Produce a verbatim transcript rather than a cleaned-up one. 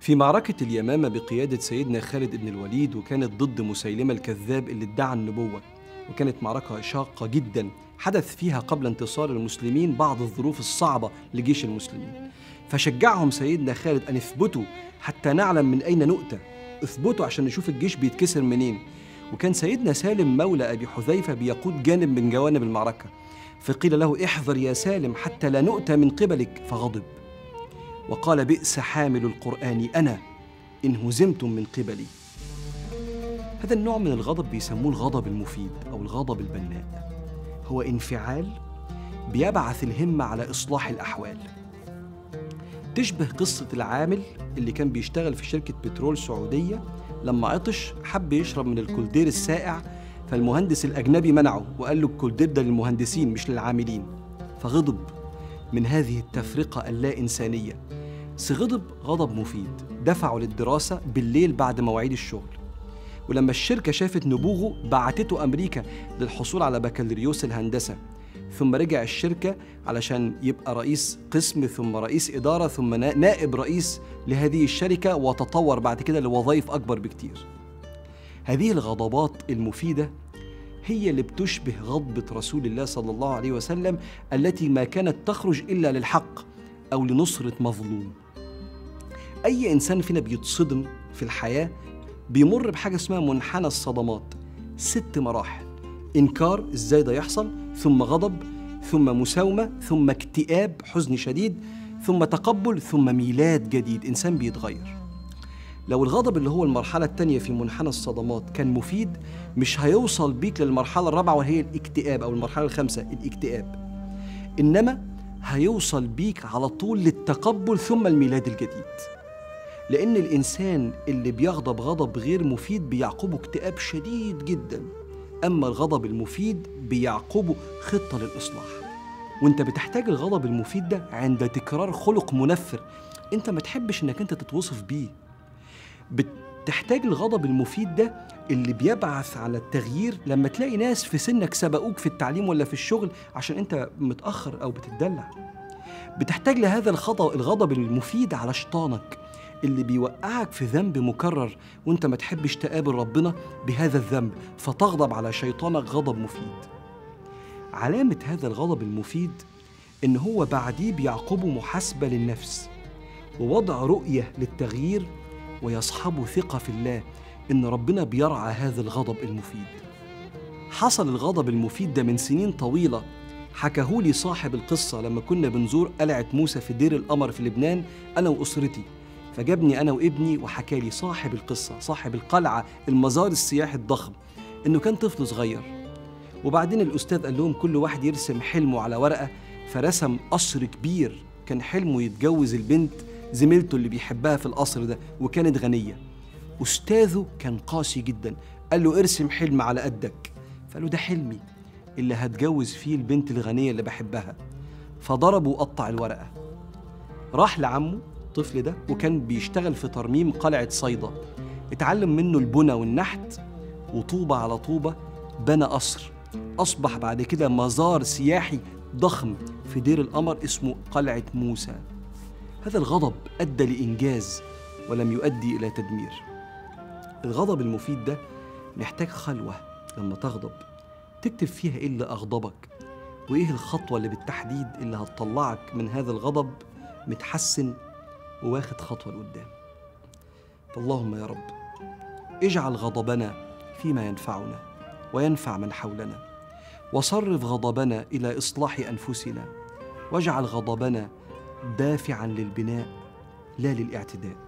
في معركة اليمامة بقيادة سيدنا خالد بن الوليد، وكانت ضد مسيلمة الكذاب اللي ادعى النبوة، وكانت معركة شاقة جدا حدث فيها قبل انتصار المسلمين بعض الظروف الصعبة لجيش المسلمين. فشجعهم سيدنا خالد أن اثبتوا حتى نعلم من أين نؤتى، اثبتوا عشان نشوف الجيش بيتكسر منين. وكان سيدنا سالم مولى أبي حذيفة بيقود جانب من جوانب المعركة، فقيل له: احذر يا سالم حتى لا نؤتى من قبلك، فغضب وقال: بئس حامل القرآن أنا إن هزمتم من قبلي. هذا النوع من الغضب بيسموه الغضب المفيد أو الغضب البناء، هو انفعال بيبعث الهمة على إصلاح الأحوال. تشبه قصة العامل اللي كان بيشتغل في شركة بترول سعودية، لما عطش حب يشرب من الكولدير السائع، فالمهندس الأجنبي منعه وقال له: الكولدير ده للمهندسين مش للعاملين. فغضب من هذه التفرقة اللا إنسانية، بس غضب غضب مفيد، دفعه للدراسة بالليل بعد مواعيد الشغل. ولما الشركة شافت نبوغه بعتته أمريكا للحصول على بكالوريوس الهندسة، ثم رجع الشركة علشان يبقى رئيس قسم، ثم رئيس إدارة، ثم نائب رئيس لهذه الشركة، وتطور بعد كده لوظائف أكبر بكتير. هذه الغضبات المفيدة هي اللي بتشبه غضبة رسول الله صلى الله عليه وسلم، التي ما كانت تخرج إلا للحق أو لنصرة مظلوم. أي إنسان فينا بيتصدم في الحياة بيمر بحاجة اسمها منحنى الصدمات، ست مراحل: إنكار، إزاي ده يحصل، ثم غضب، ثم مساومة، ثم اكتئاب، حزن شديد، ثم تقبل، ثم ميلاد جديد، إنسان بيتغير. لو الغضب اللي هو المرحلة التانية في منحنى الصدمات كان مفيد، مش هيوصل بيك للمرحلة الرابعة وهي الاكتئاب، أو المرحلة الخامسة الاكتئاب، إنما هيوصل بيك على طول للتقبل ثم الميلاد الجديد. لأن الإنسان اللي بيغضب غضب غير مفيد بيعقبه اكتئاب شديد جدا، أما الغضب المفيد بيعقبه خطة للإصلاح. وانت بتحتاج الغضب المفيد ده عند تكرار خلق منفر انت ما تحبش انك انت تتوصف بيه. بتحتاج الغضب المفيد ده اللي بيبعث على التغيير لما تلاقي ناس في سنك سبقوك في التعليم ولا في الشغل عشان انت متأخر أو بتتدلع. بتحتاج لهذا الغضب الغضب المفيد على شيطانك اللي بيوقعك في ذنب مكرر وانت ما تحبش تقابل ربنا بهذا الذنب، فتغضب على شيطانك غضب مفيد. علامة هذا الغضب المفيد إن هو بعديه بيعقبه محاسبة للنفس ووضع رؤية للتغيير، ويصحبه ثقة في الله إن ربنا بيرعى هذا الغضب المفيد. حصل الغضب المفيد ده من سنين طويلة، حكاهولي صاحب القصة لما كنا بنزور قلعة موسى في دير القمر في لبنان أنا وأسرتي، فجابني أنا وابني وحكالي صاحب القصة صاحب القلعة المزار السياحي الضخم إنه كان طفل صغير، وبعدين الأستاذ قال لهم كل واحد يرسم حلمه على ورقة، فرسم قصر كبير كان حلمه يتجوز البنت زميلته اللي بيحبها في القصر ده وكانت غنية. أستاذه كان قاسي جدا، قال له ارسم حلم على قدك، فقال له ده حلمي اللي هتجوز فيه البنت الغنية اللي بحبها، فضربه وقطع الورقة. راح لعمه الطفل ده وكان بيشتغل في ترميم قلعة صيدا، اتعلم منه البنى والنحت، وطوبة على طوبة بنى قصر أصبح بعد كده مزار سياحي ضخم في دير القمر اسمه قلعة موسى. هذا الغضب أدى لإنجاز ولم يؤدي إلى تدمير. الغضب المفيد ده محتاج خلوة، لما تغضب تكتب فيها إيه اللي أغضبك وإيه الخطوة اللي بالتحديد اللي هتطلعك من هذا الغضب متحسن وواخد خطوة لقدام. فاللهم يا رب اجعل غضبنا فيما ينفعنا وينفع من حولنا، وصرف غضبنا إلى إصلاح أنفسنا، واجعل غضبنا دافعاً للبناء لا للاعتداء.